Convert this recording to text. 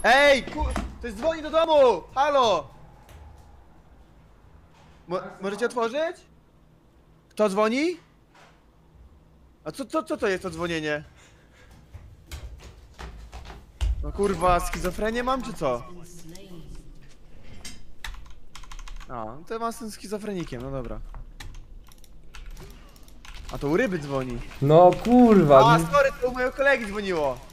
Ej, ktoś dzwoni do domu! Halo! Możecie otworzyć? Kto dzwoni? A co to jest to dzwonienie? No kurwa, schizofrenię mam czy co? A, to mam z tym schizofrenikiem, no dobra. A to u ryby dzwoni. No kurwa. A, sorry, to u mojego kolegi dzwoniło.